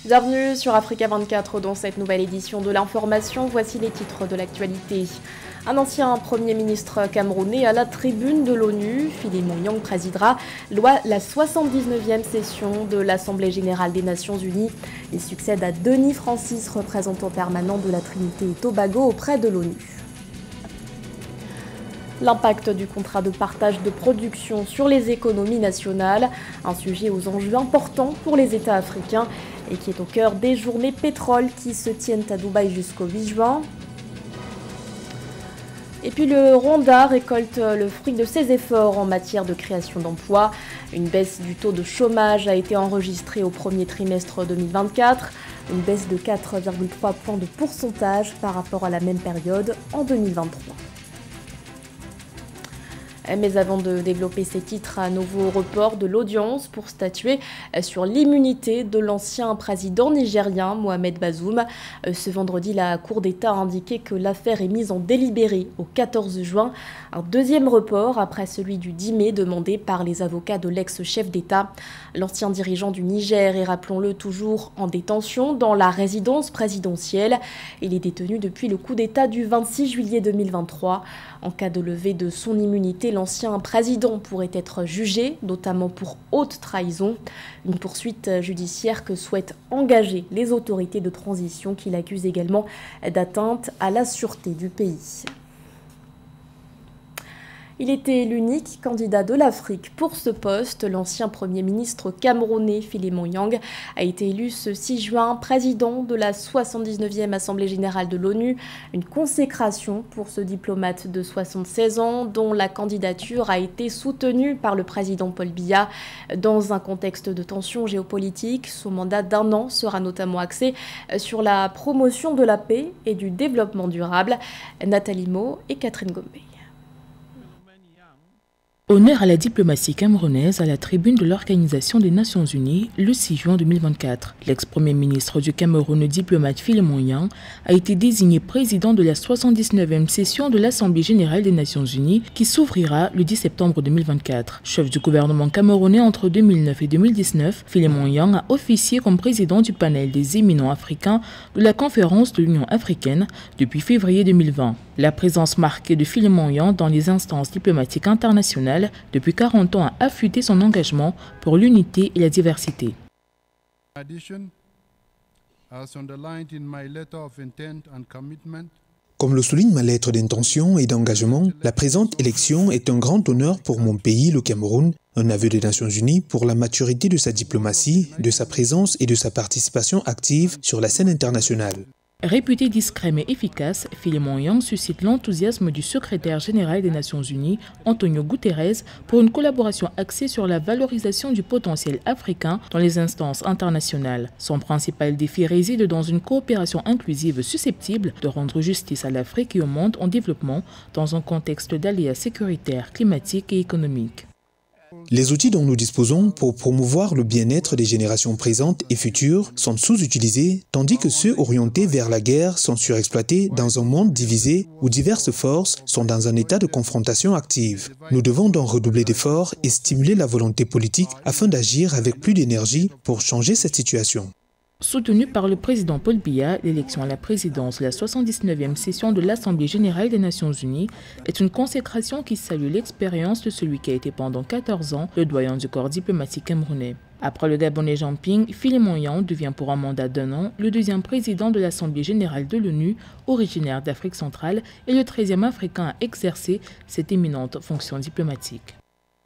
Bienvenue sur Africa 24 dans cette nouvelle édition de l'information. Voici les titres de l'actualité. Un ancien Premier ministre camerounais à la tribune de l'ONU, Philemon Yang présidera la 79e session de l'Assemblée générale des Nations unies. Il succède à Denis Francis, représentant permanent de la Trinité et Tobago auprès de l'ONU. L'impact du contrat de partage de production sur les économies nationales, un sujet aux enjeux importants pour les États africains et qui est au cœur des journées pétrole qui se tiennent à Dubaï jusqu'au 8 juin. Et puis le Rwanda récolte le fruit de ses efforts en matière de création d'emplois. Une baisse du taux de chômage a été enregistrée au premier trimestre 2024, une baisse de 4,3 points de pourcentage par rapport à la même période en 2023. Mais avant de développer ces titres, un nouveau report de l'audience pour statuer sur l'immunité de l'ancien président nigérien Mohamed Bazoum. Ce vendredi, la Cour d'État a indiqué que l'affaire est mise en délibéré au 14 juin. Un deuxième report après celui du 10 mai demandé par les avocats de l'ex-chef d'État. L'ancien dirigeant du Niger est, rappelons-le, toujours en détention dans la résidence présidentielle. Il est détenu depuis le coup d'État du 26 juillet 2023. En cas de levée de son immunité, l'ancien président pourrait être jugé, notamment pour haute trahison. Une poursuite judiciaire que souhaitent engager les autorités de transition qui l'accusent également d'atteinte à la sûreté du pays. Il était l'unique candidat de l'Afrique pour ce poste. L'ancien Premier ministre camerounais Philemon Yang a été élu ce 6 juin président de la 79e Assemblée générale de l'ONU. Une consécration pour ce diplomate de 76 ans dont la candidature a été soutenue par le président Paul Biya. Dans un contexte de tension géopolitique, son mandat d'1 an sera notamment axé sur la promotion de la paix et du développement durable. Nathalie Mo et Catherine Gombe. Honneur à la diplomatie camerounaise à la tribune de l'Organisation des Nations Unies le 6 juin 2024. L'ex-premier ministre du Cameroun, le diplomate Philemon Yang, a été désigné président de la 79e session de l'Assemblée générale des Nations Unies qui s'ouvrira le 10 septembre 2024. Chef du gouvernement camerounais entre 2009 et 2019, Philemon Yang a officié comme président du panel des éminents africains de la conférence de l'Union africaine depuis février 2020. La présence marquée de Philemon Yang dans les instances diplomatiques internationales depuis 40 ans a affûté son engagement pour l'unité et la diversité. Comme le souligne ma lettre d'intention et d'engagement, la présente élection est un grand honneur pour mon pays, le Cameroun, un aveu des Nations Unies pour la maturité de sa diplomatie, de sa présence et de sa participation active sur la scène internationale. Réputé discret mais efficace, Philemon Yang suscite l'enthousiasme du secrétaire général des Nations Unies, Antonio Guterres, pour une collaboration axée sur la valorisation du potentiel africain dans les instances internationales. Son principal défi réside dans une coopération inclusive susceptible de rendre justice à l'Afrique et au monde en développement dans un contexte d'aléas sécuritaires, climatiques et économiques. Les outils dont nous disposons pour promouvoir le bien-être des générations présentes et futures sont sous-utilisés, tandis que ceux orientés vers la guerre sont surexploités dans un monde divisé où diverses forces sont dans un état de confrontation active. Nous devons donc redoubler d'efforts et stimuler la volonté politique afin d'agir avec plus d'énergie pour changer cette situation. Soutenue par le président Paul Biya, l'élection à la présidence de la 79e session de l'Assemblée générale des Nations Unies est une consécration qui salue l'expérience de celui qui a été pendant 14 ans le doyen du corps diplomatique camerounais. Après le Gabonais Jean Ping, Philemon Yang devient pour un mandat d'1 an le deuxième président de l'Assemblée générale de l'ONU, originaire d'Afrique centrale, et le 13e Africain à exercer cette éminente fonction diplomatique.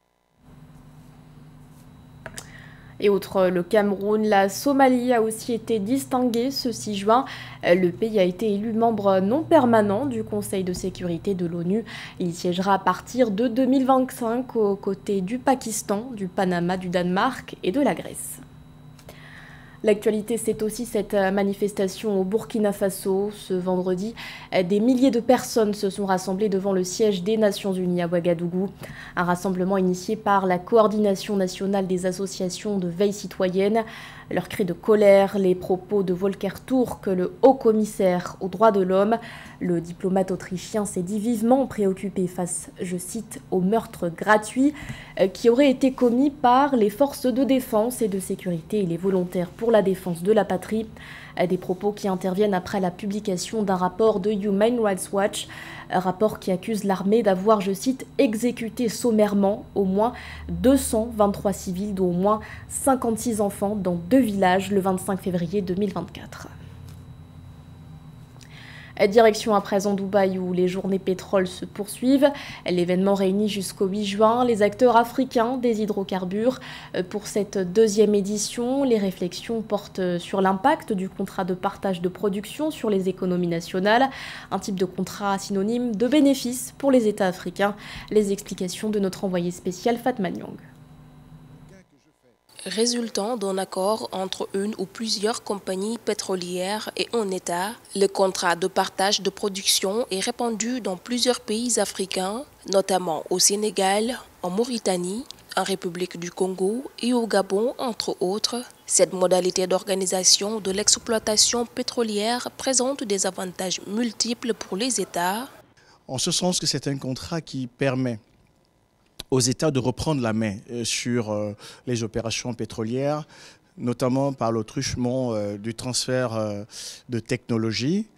Et outre le Cameroun, la Somalie a aussi été distinguée ce 6 juin. Le pays a été élu membre non permanent du Conseil de sécurité de l'ONU. Il siégera à partir de 2025 aux côtés du Pakistan, du Panama, du Danemark et de la Grèce. L'actualité, c'est aussi cette manifestation au Burkina Faso. Ce vendredi, des milliers de personnes se sont rassemblées devant le siège des Nations Unies à Ouagadougou. Un rassemblement initié par la Coordination nationale des associations de veille citoyenne. Leurs cris de colère, les propos de Volker Turk, le haut-commissaire aux droits de l'homme. Le diplomate autrichien s'est dit vivement préoccupé face, je cite, au meurtre gratuit qui aurait été commis par les forces de défense et de sécurité et les volontaires pour pour la défense de la patrie. Des propos qui interviennent après la publication d'un rapport de Human Rights Watch, un rapport qui accuse l'armée d'avoir, je cite, exécuté sommairement au moins 223 civils, dont au moins 56 enfants dans 2 villages le 25 février 2024. Direction à présent Dubaï où les journées pétrole se poursuivent. L'événement réunit jusqu'au 8 juin les acteurs africains des hydrocarbures. Pour cette 2e édition, les réflexions portent sur l'impact du contrat de partage de production sur les économies nationales, un type de contrat synonyme de bénéfices pour les États africains. Les explications de notre envoyé spécial Fatma Nyong. Résultant d'un accord entre une ou plusieurs compagnies pétrolières et un État, le contrat de partage de production est répandu dans plusieurs pays africains, notamment au Sénégal, en Mauritanie, en République du Congo et au Gabon, entre autres. Cette modalité d'organisation de l'exploitation pétrolière présente des avantages multiples pour les États. En ce sens que c'est un contrat qui permet aux États de reprendre la main sur les opérations pétrolières, notamment par le truchement du transfert de technologie,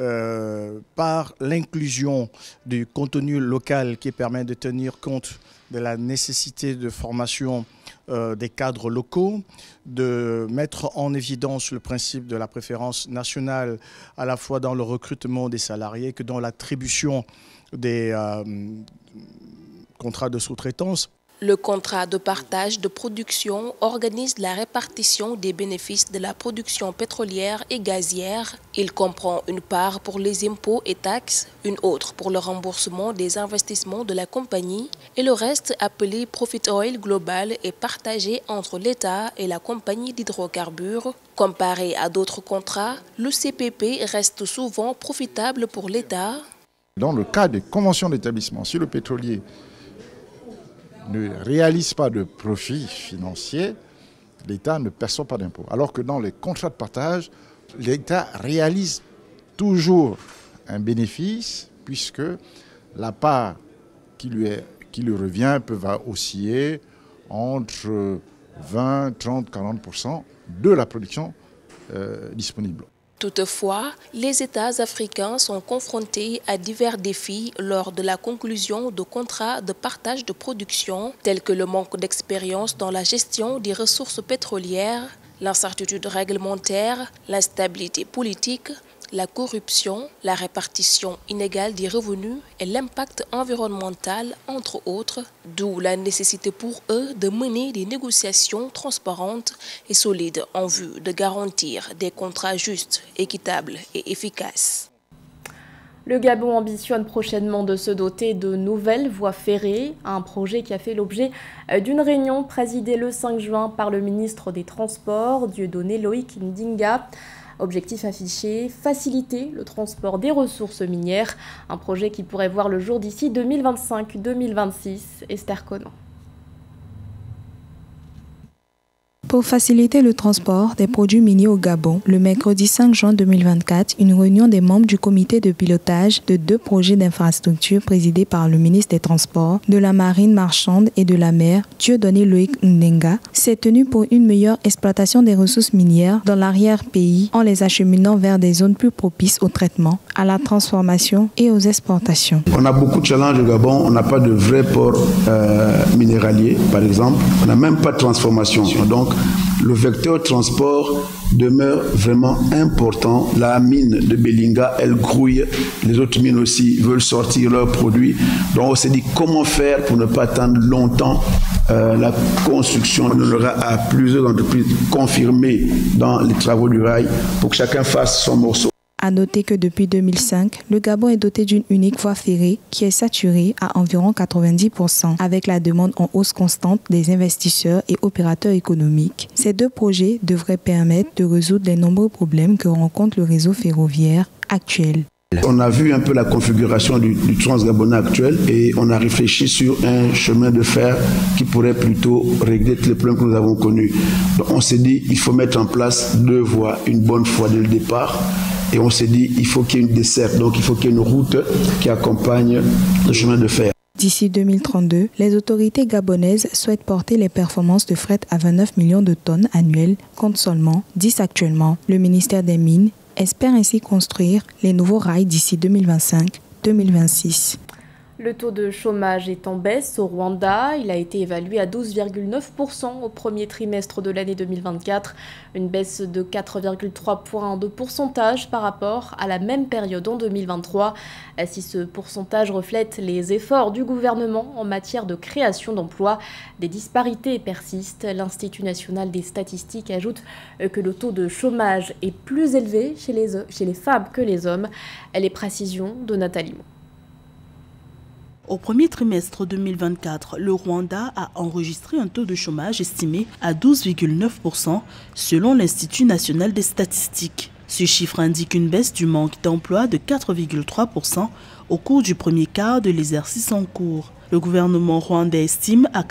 par l'inclusion du contenu local qui permet de tenir compte de la nécessité de formation des cadres locaux, de mettre en évidence le principe de la préférence nationale à la fois dans le recrutement des salariés que dans l'attribution des contrat de sous-traitance. Le contrat de partage de production organise la répartition des bénéfices de la production pétrolière et gazière. Il comprend une part pour les impôts et taxes, une autre pour le remboursement des investissements de la compagnie et le reste, appelé Profit Oil Global, est partagé entre l'État et la compagnie d'hydrocarbures. Comparé à d'autres contrats, le CPP reste souvent profitable pour l'État. Dans le cas des conventions d'établissement, si le pétrolier ne réalise pas de profit financier, l'État ne perçoit pas d'impôt. Alors que dans les contrats de partage, l'État réalise toujours un bénéfice puisque la part qui lui revient peut osciller entre 20, 30, 40% de la production disponible. Toutefois, les États africains sont confrontés à divers défis lors de la conclusion de contrats de partage de production, tels que le manque d'expérience dans la gestion des ressources pétrolières, l'incertitude réglementaire, l'instabilité politique, la corruption, la répartition inégale des revenus et l'impact environnemental, entre autres, d'où la nécessité pour eux de mener des négociations transparentes et solides en vue de garantir des contrats justes, équitables et efficaces. Le Gabon ambitionne prochainement de se doter de nouvelles voies ferrées, un projet qui a fait l'objet d'une réunion présidée le 5 juin par le ministre des Transports, Dieudonné Loïc Ndinga. Objectif affiché, faciliter le transport des ressources minières, un projet qui pourrait voir le jour d'ici 2025-2026. Esther Conan. Pour faciliter le transport des produits miniers au Gabon, le mercredi 5 juin 2024, une réunion des membres du comité de pilotage de 2 projets d'infrastructure présidés par le ministre des Transports, de la Marine marchande et de la mer, Dieudonné Loïc Ndinga, s'est tenue pour une meilleure exploitation des ressources minières dans l'arrière-pays en les acheminant vers des zones plus propices au traitement, à la transformation et aux exportations. On a beaucoup de challenges au Gabon, on n'a pas de vrai port minéralier, par exemple, on n'a même pas de transformation. Donc, le vecteur transport demeure vraiment important. La mine de Belinga, elle grouille. Les autres mines aussi veulent sortir leurs produits. Donc on s'est dit comment faire pour ne pas attendre longtemps la construction. On aura à plusieurs entreprises confirmées dans les travaux du rail pour que chacun fasse son morceau. À noter que depuis 2005, le Gabon est doté d'une unique voie ferrée qui est saturée à environ 90%, avec la demande en hausse constante des investisseurs et opérateurs économiques. Ces 2 projets devraient permettre de résoudre les nombreux problèmes que rencontre le réseau ferroviaire actuel. On a vu un peu la configuration du Transgabonais actuel et on a réfléchi sur un chemin de fer qui pourrait plutôt régler tous les problèmes que nous avons connus. Donc on s'est dit il faut mettre en place 2 voies, une bonne fois dès le départ. Et on s'est dit il faut qu'il y ait une desserte, donc il faut qu'il y ait une route qui accompagne le chemin de fer. D'ici 2032, les autorités gabonaises souhaitent porter les performances de fret à 29 millions de tonnes annuelles, contre seulement 10 actuellement. Le ministère des Mines espère ainsi construire les nouveaux rails d'ici 2025-2026. Le taux de chômage est en baisse au Rwanda. Il a été évalué à 12,9% au premier trimestre de l'année 2024, une baisse de 4,3 points de pourcentage par rapport à la même période en 2023. Si ce pourcentage reflète les efforts du gouvernement en matière de création d'emplois, des disparités persistent. L'Institut national des statistiques ajoute que le taux de chômage est plus élevé chez les femmes que les hommes. Les précisions de Nathalie Mo. Au premier trimestre 2024, le Rwanda a enregistré un taux de chômage estimé à 12,9% selon l'Institut national des statistiques. Ce chiffre indique une baisse du manque d'emploi de 4,3% au cours du premier quart de l'exercice en cours. Le gouvernement rwandais estime à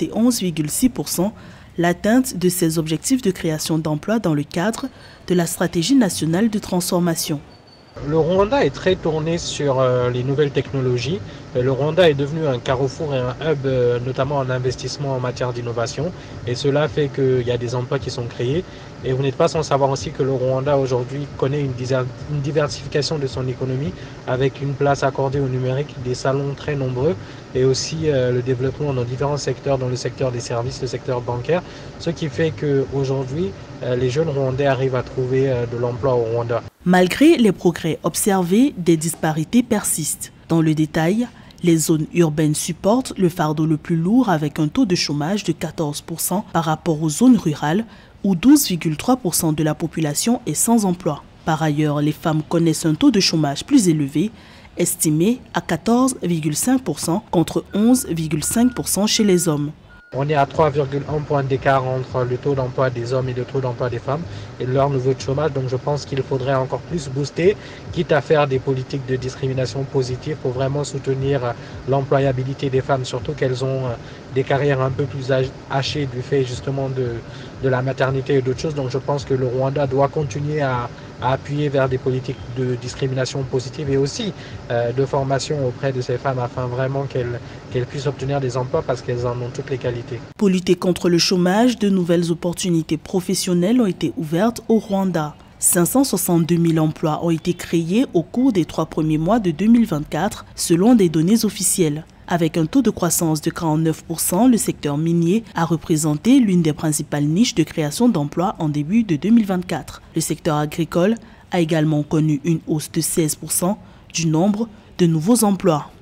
91,6% l'atteinte de ses objectifs de création d'emplois dans le cadre de la stratégie nationale de transformation. Le Rwanda est très tourné sur les nouvelles technologies. Le Rwanda est devenu un carrefour et un hub, notamment en investissement en matière d'innovation. Et cela fait qu'il y a des emplois qui sont créés. Et vous n'êtes pas sans savoir aussi que le Rwanda aujourd'hui connaît une diversification de son économie avec une place accordée au numérique, des salons très nombreux et aussi le développement dans différents secteurs, dans le secteur des services, le secteur bancaire. Ce qui fait qu'aujourd'hui, les jeunes Rwandais arrivent à trouver de l'emploi au Rwanda. Malgré les progrès observés, des disparités persistent. Dans le détail, les zones urbaines supportent le fardeau le plus lourd avec un taux de chômage de 14% par rapport aux zones rurales où 12,3% de la population est sans emploi. Par ailleurs, les femmes connaissent un taux de chômage plus élevé, estimé à 14,5% contre 11,5% chez les hommes. On est à 3,1 points d'écart entre le taux d'emploi des hommes et le taux d'emploi des femmes et leur niveau de chômage. Donc je pense qu'il faudrait encore plus booster, quitte à faire des politiques de discrimination positive pour vraiment soutenir l'employabilité des femmes, surtout qu'elles ont des carrières un peu plus hachées du fait justement de la maternité et d'autres choses. Donc je pense que le Rwanda doit continuer à appuyer vers des politiques de discrimination positive et aussi de formation auprès de ces femmes afin vraiment qu'elles puissent obtenir des emplois parce qu'elles en ont toutes les qualités. Pour lutter contre le chômage, de nouvelles opportunités professionnelles ont été ouvertes au Rwanda. 562 000 emplois ont été créés au cours des 3 premiers mois de 2024 selon des données officielles. Avec un taux de croissance de 49%, le secteur minier a représenté l'une des principales niches de création d'emplois en début de 2024. Le secteur agricole a également connu une hausse de 16% du nombre de nouveaux emplois.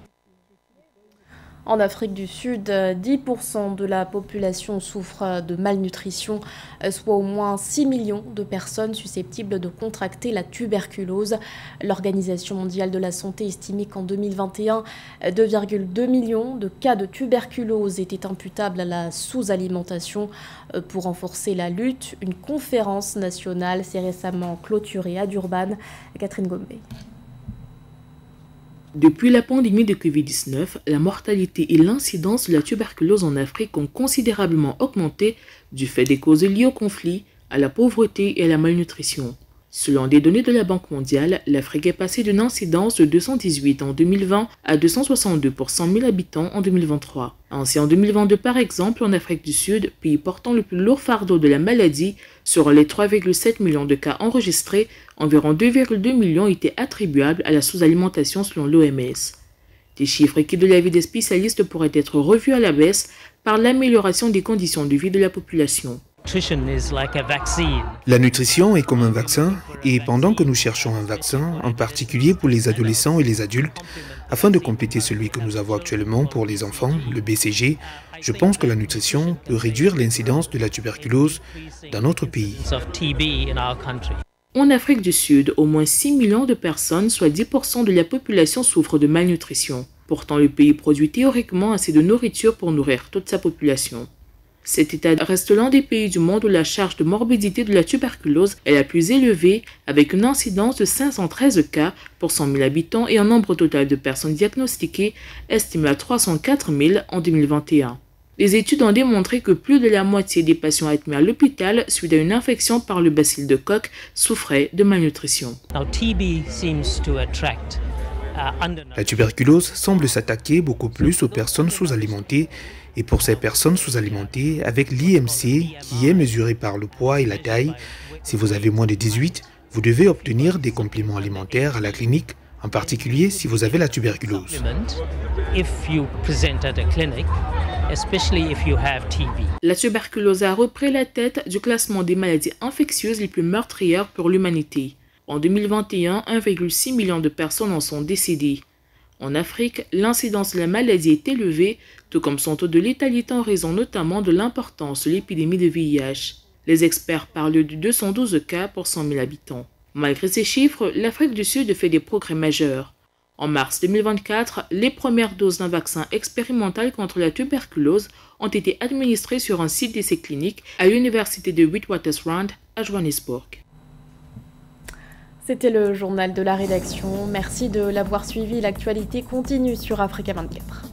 En Afrique du Sud, 10% de la population souffre de malnutrition, soit au moins 6 millions de personnes susceptibles de contracter la tuberculose. L'Organisation mondiale de la santé estimait qu'en 2021, 2,2 millions de cas de tuberculose étaient imputables à la sous-alimentation. Pour renforcer la lutte, une conférence nationale s'est récemment clôturée à Durban. Catherine Gombe. Depuis la pandémie de Covid-19, la mortalité et l'incidence de la tuberculose en Afrique ont considérablement augmenté du fait des causes liées au conflit, à la pauvreté et à la malnutrition. Selon des données de la Banque mondiale, l'Afrique est passée d'une incidence de 218 en 2020 à 262 pour 100 000 habitants en 2023. Ainsi, en 2022, par exemple, en Afrique du Sud, pays portant le plus lourd fardeau de la maladie, sur les 3,7 millions de cas enregistrés, environ 2,2 millions étaient attribuables à la sous-alimentation selon l'OMS. Des chiffres qui, de l'avis des spécialistes, pourraient être revus à la baisse par l'amélioration des conditions de vie de la population. La nutrition est comme un vaccin et pendant que nous cherchons un vaccin, en particulier pour les adolescents et les adultes, afin de compléter celui que nous avons actuellement pour les enfants, le BCG, je pense que la nutrition peut réduire l'incidence de la tuberculose dans notre pays. En Afrique du Sud, au moins 6 millions de personnes, soit 10% de la population, souffrent de malnutrition. Pourtant, le pays produit théoriquement assez de nourriture pour nourrir toute sa population. Cet état reste l'un des pays du monde où la charge de morbidité de la tuberculose est la plus élevée, avec une incidence de 513 cas pour 100 000 habitants et un nombre total de personnes diagnostiquées estimé à 304 000 en 2021. Les études ont démontré que plus de la moitié des patients admis à l'hôpital suite à une infection par le bacille de Koch souffraient de malnutrition. La tuberculose semble s'attaquer beaucoup plus aux personnes sous-alimentées et pour ces personnes sous-alimentées, avec l'IMC qui est mesuré par le poids et la taille, si vous avez moins de 18, vous devez obtenir des compléments alimentaires à la clinique, en particulier si vous avez la tuberculose. La tuberculose a repris la tête du classement des maladies infectieuses les plus meurtrières pour l'humanité. En 2021, 1,6 million de personnes en sont décédées. En Afrique, l'incidence de la maladie est élevée, tout comme son taux de létalité en raison notamment de l'importance de l'épidémie de VIH. Les experts parlent de 212 cas pour 100 000 habitants. Malgré ces chiffres, l'Afrique du Sud fait des progrès majeurs. En mars 2024, les premières doses d'un vaccin expérimental contre la tuberculose ont été administrées sur un site d'essai clinique à l'université de Witwatersrand à Johannesburg. C'était le journal de la rédaction. Merci de l'avoir suivi. L'actualité continue sur Africa 24.